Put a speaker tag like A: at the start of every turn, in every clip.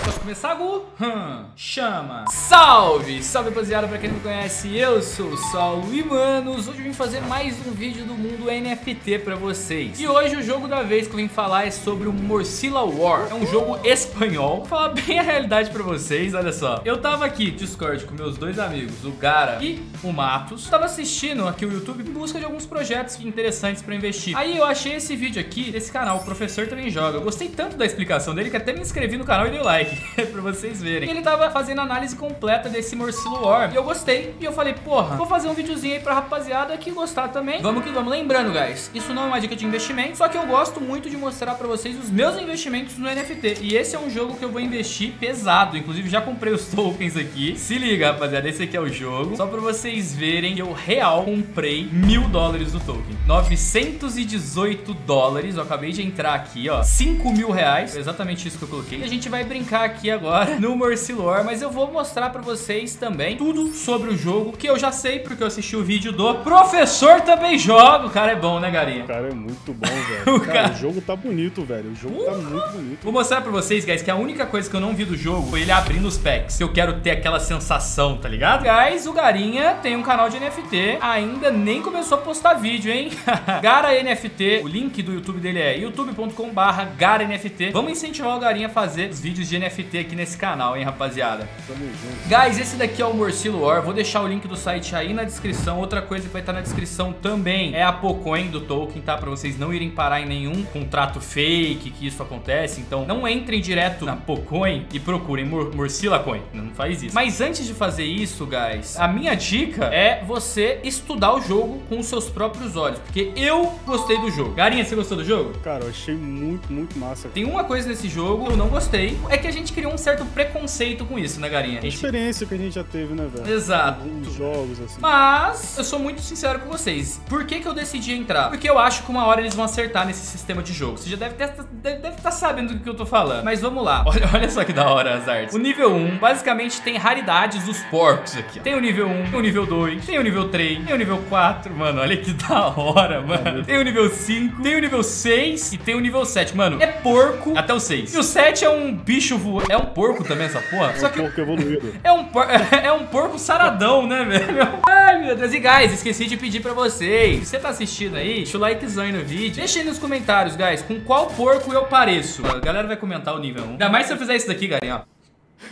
A: Posso começar, Gu? Chama. Salve! Salve, rapaziada, pra quem não me conhece, eu sou o Saulo e, manos, hoje eu vim fazer mais um vídeo do mundo NFT pra vocês. E hoje o jogo da vez que eu vim falar é sobre o Morcilla War. É um jogo espanhol. Vou falar bem a realidade pra vocês, olha só. Eu tava aqui no Discord com meus dois amigos, o Gara e o Matos. Tava assistindo aqui o YouTube em busca de alguns projetos interessantes pra investir. Aí eu achei esse vídeo aqui desse canal, o Professor Também Joga. Eu gostei tanto da explicação dele que até me inscrevi no canal e dei o like pra vocês verem. E ele tava fazendo análise completa desse Morcilla War e eu gostei. E eu falei, porra, vou fazer um videozinho aí pra rapaziada que gostar também. Vamos que vamos. Lembrando, guys, isso não é uma dica de investimento, só que eu gosto muito de mostrar pra vocês os meus investimentos no NFT. E esse é um jogo que eu vou investir pesado. Inclusive já comprei os tokens aqui. Se liga, rapaziada, esse aqui é o jogo. Só pra vocês verem que eu real comprei $1000 do token. 918 dólares. Eu acabei de entrar aqui, ó. R$5.000. Exatamente isso que eu coloquei. E a gente vai brincar aqui agora no Morcilla War, mas eu vou mostrar pra vocês também tudo sobre o jogo, que eu já sei porque eu assisti o vídeo do Professor Também Joga. O cara é bom, né, Garinha?
B: O cara é muito bom, velho. Cara, o jogo tá bonito, velho. O jogo tá muito bonito.
A: Vou mostrar pra vocês, guys, que a única coisa que eu não vi do jogo foi ele abrindo os packs. Eu quero ter aquela sensação, tá ligado? Guys, o Garinha tem um canal de NFT, ainda nem começou a postar vídeo, hein? Gara NFT, o link do YouTube dele é youtube.com/GaraNFT. Vamos incentivar o Garinha a fazer os vídeos de NFT aqui nesse canal, hein, rapaziada?
B: Tamo junto.
A: Guys, esse daqui é o Morcilla War. Vou deixar o link do site aí na descrição. Outra coisa que vai estar na descrição também é a Pocoin do token, tá? Pra vocês não irem parar em nenhum contrato fake que isso acontece. Então não entrem direto na Pocoin e procurem Morcilla Coin. Não faz isso. Mas antes de fazer isso, guys, a minha dica é você estudar o jogo com os seus próprios olhos, porque eu gostei do jogo. Garinha, você gostou do jogo?
B: Cara, eu achei muito massa.
A: Tem uma coisa nesse jogo que eu não gostei, é que a gente criou um certo preconceito com isso, né, Garinha?
B: A experiência que a gente já teve, né, velho?
A: Exato.
B: Os jogos, assim.
A: Mas eu sou muito sincero com vocês. Por que eu decidi entrar? Porque eu acho que uma hora eles vão acertar nesse sistema de jogo. Você já deve estar sabendo do que eu tô falando. Mas vamos lá. Olha só que da hora as artes. O nível 1, basicamente, tem raridades dos porcos aqui. Tem o nível 1, tem o nível 2, tem o nível 3, tem o nível 4. Mano, olha que da hora, mano. Tem o nível 5, tem o nível 6 e tem o nível 7. Mano, é porco até o 6. E o 7 é um bicho voando. É um porco também essa porra?
B: É um porco evoluído.
A: É um porco saradão, né, velho? Ai, meu Deus. E, guys, esqueci de pedir pra vocês. Se você tá assistindo aí, deixa o likezão aí no vídeo. Deixa aí nos comentários, guys, com qual porco eu pareço. A galera vai comentar o nível 1. Ainda mais se eu fizer isso daqui, garinha, ó.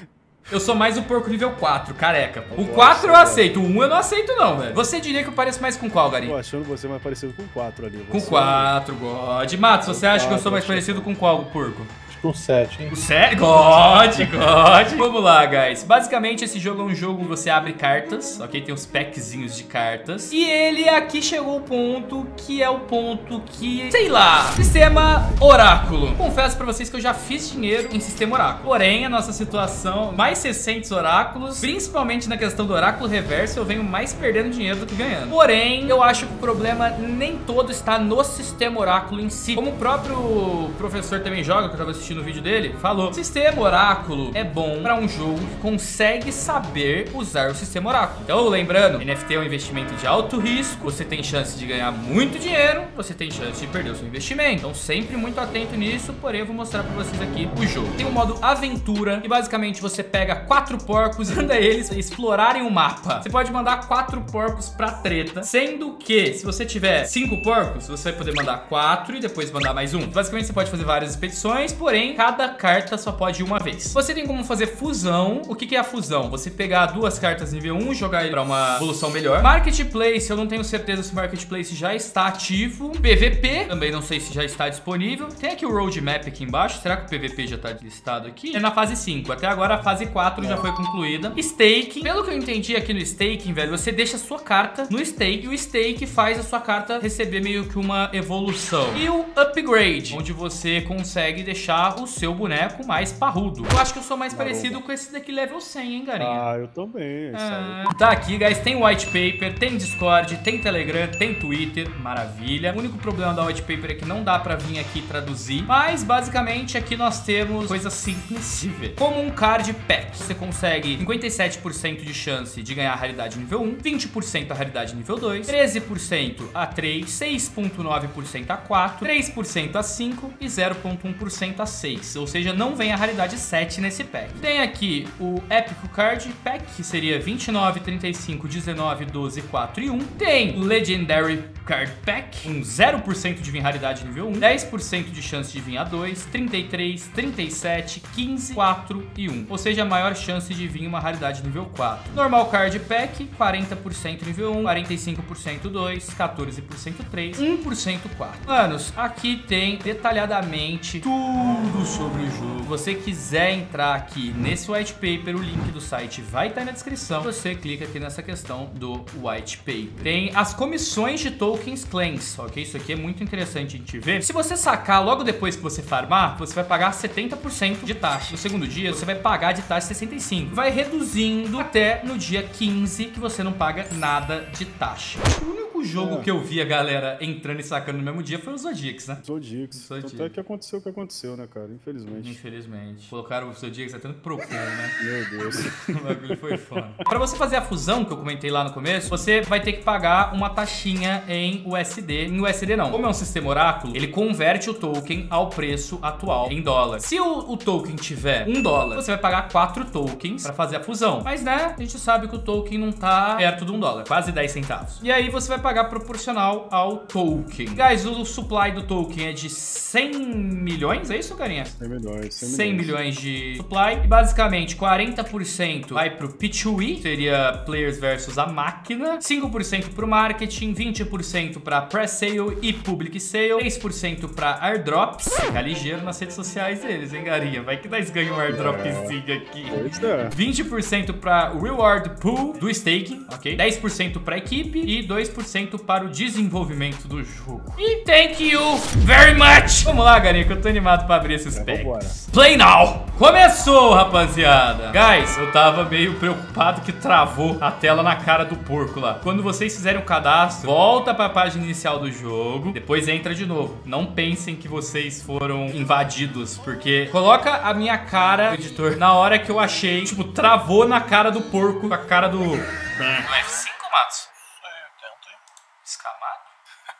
A: Eu sou mais o porco nível 4, careca. O 4 eu aceito, o 1 eu não aceito não, velho. Você diria que eu pareço mais com qual, Garinha?
B: Tô achando você mais parecido com o 4 ali.
A: Com 4, God. Matos, você acha que eu sou mais parecido com qual, porco?
C: Com 7, hein?
A: O 7? God. Vamos lá, guys. Basicamente, esse jogo é um jogo que você abre cartas, ok? Tem os packzinhos de cartas. E ele aqui chegou o ponto que é o ponto que... sei lá. Sistema oráculo. Confesso pra vocês que eu já fiz dinheiro em sistema oráculo. Porém, a nossa situação... mais recentes oráculos, principalmente na questão do oráculo reverso, eu venho mais perdendo dinheiro do que ganhando. Porém, eu acho que o problema nem todo está no sistema oráculo em si. Como o próprio Professor Também Joga, que eu tava assistindo no vídeo dele, falou: sistema oráculo é bom pra um jogo que consegue saber usar o sistema oráculo. Então, lembrando, NFT é um investimento de alto risco, você tem chance de ganhar muito dinheiro, você tem chance de perder o seu investimento. Então, sempre muito atento nisso, porém eu vou mostrar pra vocês aqui o jogo. Tem um modo aventura, e basicamente você pega 4 porcos e manda eles explorarem o mapa. Você pode mandar 4 porcos pra treta, sendo que, se você tiver 5 porcos, você vai poder mandar 4 e depois mandar mais um. Basicamente, você pode fazer várias expedições, porém, cada carta só pode ir uma vez. Você tem como fazer fusão. O que é a fusão? Você pegar 2 cartas nível 1 e jogar ele pra uma evolução melhor. Marketplace, eu não tenho certeza se o Marketplace já está ativo. PVP, também não sei se já está disponível. Tem aqui o roadmap aqui embaixo. Será que o PVP já está listado aqui? É na fase 5. Até agora a fase 4 já foi concluída. Staking. Pelo que eu entendi aqui no staking, velho, você deixa a sua carta no stake e o stake faz a sua carta receber meio que uma evolução. E o upgrade, onde você consegue deixar o seu boneco mais parrudo. Eu acho que eu sou mais parecido com esse daqui level 100, hein, Garinha?
B: Ah, eu também.
A: Tá aqui, guys, tem white paper, tem Discord, tem Telegram, tem Twitter, maravilha. O único problema da white paper é que não dá pra vir aqui traduzir, mas basicamente aqui nós temos coisas simples de ver. Como um card pack, você consegue 57% de chance de ganhar a raridade nível 1, 20% a raridade nível 2, 13% a 3, 6.9% a 4, 3% a 5 e 0.1% a 6. 6, ou seja, não vem a raridade 7 nesse pack. Tem aqui o Épico Card Pack, que seria 29, 35, 19, 12, 4 e 1. Tem o Legendary Card Pack, com 0% de vir raridade nível 1, 10% de chance de vir a 2, 33, 37, 15, 4 e 1. Ou seja, a maior chance de vir uma raridade nível 4. Normal Card Pack, 40% nível 1, 45% 2, 14% 3, 1% 4. Manos, aqui tem detalhadamente tudo sobre o jogo. Se você quiser entrar aqui nesse white paper, o link do site vai estar na descrição. Você clica aqui nessa questão do white paper. Tem as comissões de tokens claims, ok? Isso aqui é muito interessante a gente ver. Se você sacar logo depois que você farmar, você vai pagar 70% de taxa. No segundo dia, você vai pagar de taxa 65%. Vai reduzindo até no dia 15, que você não paga nada de taxa. O jogo que eu vi a galera entrando e sacando no mesmo dia foi o Zodiacs, né?
B: Zodiacs. Até que aconteceu o que aconteceu, né, cara? Infelizmente.
A: Infelizmente. Colocaram o Zodiacs até no Procon, né?
B: Meu Deus.
A: O bagulho foi foda. Pra você fazer a fusão, que eu comentei lá no começo, você vai ter que pagar uma taxinha em USD. Em USD não. Como é um sistema oráculo, ele converte o token ao preço atual em dólar. Se o token tiver $1, você vai pagar 4 tokens pra fazer a fusão. Mas, né, a gente sabe que o token não tá perto de $1, quase 10 centavos. E aí você vai pagar proporcional ao token. Guys, o supply do token é de 100 milhões, é isso, carinha?
B: 100 milhões.
A: 100 milhões de supply. E basicamente 40% vai pro P2E, seria players versus a máquina, 5% pro marketing, 20% pra pre-sale e public sale, 3% pra airdrops. Fica ligeiro nas redes sociais deles, hein, garinha? Vai que nós ganhamos um airdropzinho aqui.
B: Pois é.
A: 20% pra reward pool do staking, ok? 10% pra equipe e 2% para o desenvolvimento do jogo. E thank you very much! Vamos lá, garinha, que eu tô animado pra abrir esses packs. Play now! Começou, rapaziada! Guys, eu tava meio preocupado que travou a tela na cara do porco lá. Quando vocês fizerem o cadastro, volta pra página inicial do jogo, depois entra de novo. Não pensem que vocês foram invadidos, porque coloca a minha cara, editor, na hora que eu achei, tipo, travou na cara do porco, a cara do... F5, Matos? Escamado?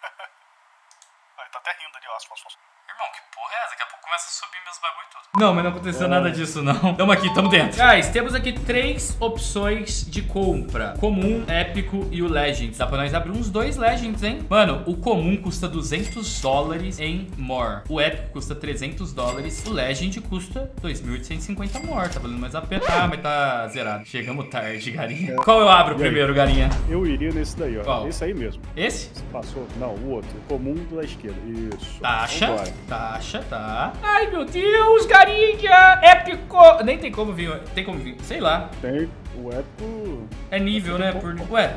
C: Ele tá até rindo ali, ó.
A: Irmão, que porra é essa? Daqui a pouco começa a subir meus bagulho e tudo. Não, mas não aconteceu nada disso, não. Tamo aqui, tamo dentro. Guys, temos aqui 3 opções de compra. Comum, épico e o Legends. Dá pra nós abrir uns 2 Legends, hein? Mano, o comum custa $200 em More. O épico custa $300. O Legend custa 2.850 More. Tá valendo mais a pena. Ah, mas tá zerado. Chegamos tarde, garinha. Qual eu abro primeiro, garinha?
B: Eu iria nesse daí, ó.
A: Qual?
B: Esse aí mesmo.
A: Esse?
B: Você passou? Não, o outro. O comum da esquerda. Isso.
A: Taxa.
B: Vambora.
A: Taxa, tá. Ai, meu Deus, garinha. Épico. Nem tem como vir. Tem como vir. Sei lá.
B: Tem o épico.
A: É nível, né? Por... Ué.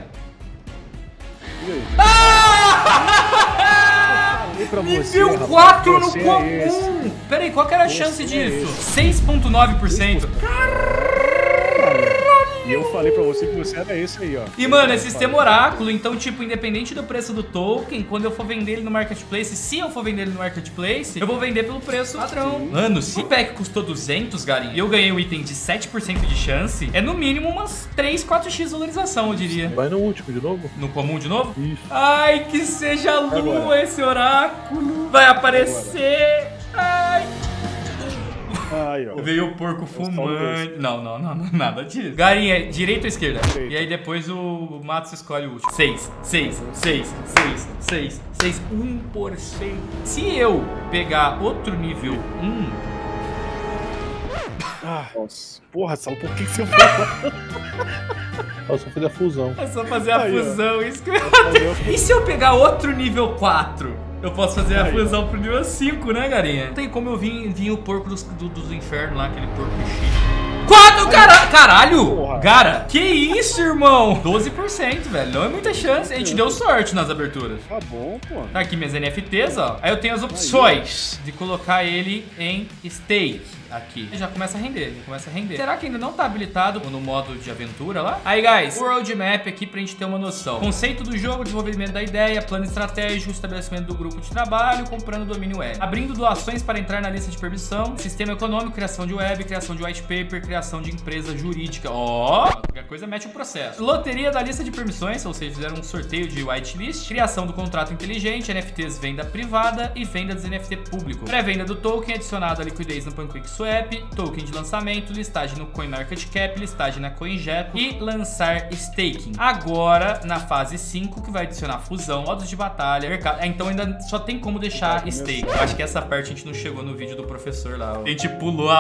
B: E aí?
A: Ah! Nível 4 no comum. Pera aí, qual que era a chance disso? 6,9%.
B: E eu falei pra você que você era esse aí, ó.
A: E, mano, é sistema oráculo, então, tipo, independente do preço do token, quando eu for vender ele no marketplace, se eu for vender ele no marketplace, eu vou vender pelo preço padrão. Mano, se o pack custou 200, garinha, e eu ganhei um item de 7% de chance, é no mínimo umas 3, 4x valorização, eu diria.
C: Vai no último de novo?
A: No comum de novo?
B: Isso.
A: Ai, que seja lua esse oráculo. Vai aparecer. Ai.
B: Aí, ó.
A: Veio o porco fumante. Não, nada disso. Garinha, direita ou esquerda?
B: Direita.
A: E aí depois o Matos escolhe o último. 6, 1%. Se eu pegar outro nível 1...
B: Nossa. Porra, Saulo, por que você foi?
C: Eu só fiz a fusão.
A: É só fazer a
B: Aí, ó.
A: fusão, isso que eu... E se eu pegar outro nível 4? Eu posso fazer a fusão pro nível 5, né, garinha? Não tem como eu vir o porco dos infernos lá, aquele porco chique. 4, caralho!
B: Porra.
A: Cara, que isso, irmão? 12%, velho. Não é muita chance. A gente deu sorte nas aberturas.
B: Tá bom, pô.
A: Tá aqui minhas NFTs, ó. Aí eu tenho as opções de colocar ele em stake aqui. Já começa a render, Será que ainda não tá habilitado no modo de aventura lá? Aí, guys, o roadmap aqui pra gente ter uma noção. Conceito do jogo, desenvolvimento da ideia, plano estratégico, estabelecimento do grupo de trabalho, comprando domínio web. Abrindo doações para entrar na lista de permissão, sistema econômico, criação de web, criação de white paper, criação criação de empresa jurídica. Ó, qualquer coisa mete o processo. Loteria da lista de permissões, ou seja, fizeram um sorteio de whitelist. Criação do contrato inteligente, NFTs venda privada e venda dos NFT público. Pré-venda do token, adicionado a liquidez no PancakeSwap, token de lançamento, listagem no CoinMarketCap, listagem na CoinGecko e lançar staking. Agora, na fase 5, que vai adicionar fusão, modos de batalha, mercado. Então ainda só tem como deixar stake. Eu acho que essa parte a gente não chegou no vídeo do professor lá. A gente pulou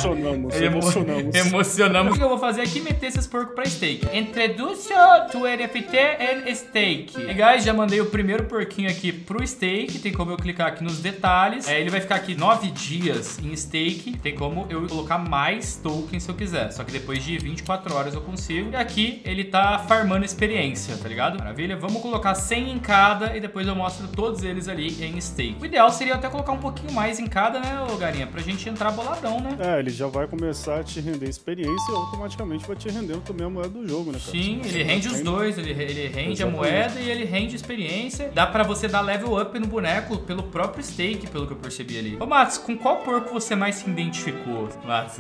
A: Emocionamos. O que eu vou fazer aqui é meter esses porcos pra stake. Introduce to NFT and stake. E guys, já mandei o primeiro porquinho aqui pro stake. Tem como eu clicar aqui nos detalhes. Ele vai ficar aqui 9 dias em stake. Tem como eu colocar mais tokens se eu quiser. Só que depois de 24 horas eu consigo. E aqui ele tá farmando experiência, tá ligado? Maravilha. Vamos colocar 100 em cada e depois eu mostro todos eles ali em stake. O ideal seria até colocar um pouquinho mais em cada, né, ô Garinha? Pra gente entrar boladão, né?
B: Ele já vai começar a te render experiência e automaticamente vai te render também a moeda do jogo, né, cara?
A: Sim, ele rende os dois. Ele rende a moeda e ele rende experiência. Dá pra você dar level up no boneco pelo próprio stake, pelo que eu percebi ali. Ô, Matos, com qual porco você mais se identificou? Matos,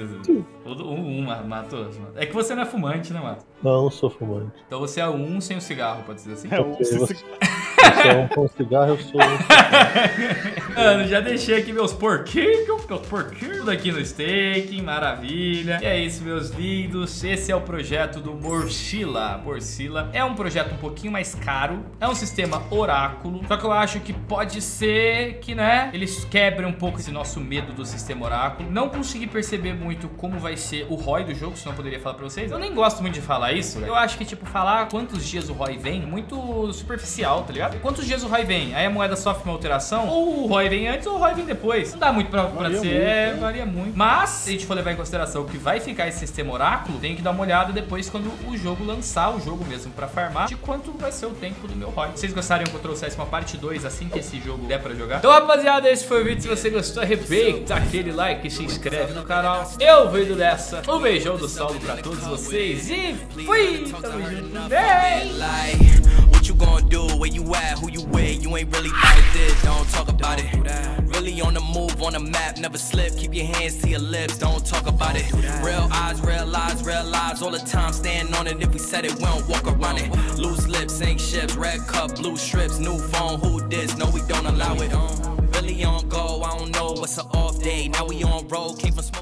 A: Matos. É que você não é fumante, né, Matos?
C: Não sou fumante.
A: Então você é um sem o cigarro, pode dizer assim?
C: Você é um com cigarro, eu sou um.
A: Mano, já deixei aqui meus porquinhos. Tudo aqui no staking, maravilha. E é isso, meus lindos. Esse é o projeto do Morcilla. Morcilla é um projeto um pouquinho mais caro. É um sistema oráculo. Só que eu acho que pode ser que, né, eles quebrem um pouco esse nosso medo do sistema oráculo. Não consegui perceber muito como vai ser o ROI do jogo, senão eu poderia falar pra vocês. Eu nem gosto muito de falar isso. Eu acho que, tipo, falar quantos dias o ROI vem, muito superficial, tá ligado? Quantos dias o ROI vem? Aí a moeda sofre uma alteração, ou o ROI vem antes ou o ROI vem depois. Não dá muito pra ser, varia muito. Mas, se a gente for levar em consideração que vai ficar esse sistema oráculo, tem que dar uma olhada depois quando o jogo lançar, o jogo mesmo pra farmar, de quanto vai ser o tempo do meu ROI. Se vocês gostariam que eu trouxesse uma parte 2 assim que esse jogo der pra jogar. Então, rapaziada, esse foi o vídeo. Se você gostou, arrebenta aquele like e se inscreve no canal. Eu venho dessa. Um beijão do Saulo pra todos vocês e fui! Tamo junto. Bem!
D: What you gonna do? Where you at? Who you with? You ain't really like this. Don't talk about it. Really on the move, on the map, never slip. Keep your hands to your lips. Don't talk about it. Real eyes, real lives all the time. Stand on it. If we said it, we don't walk around it. Loose lips, sink ships, red cup, blue strips, new phone. Who this? No, we don't allow it. Really on go. I don't know what's an off day. Now we on road. Came from smoke.